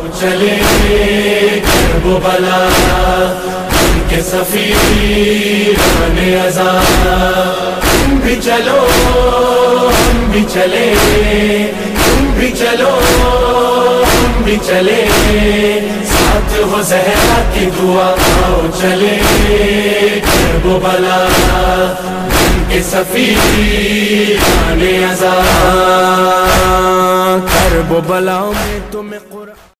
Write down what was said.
चले करबला उनके सफीराने अज़ा, तुम भी चलो हम भी चले, तुम भी चलो हम भी चले, साथ हो ज़हरा की दुआ। आओ चले करबला उनके सफीराने अज़ा, करबला में तुम्हें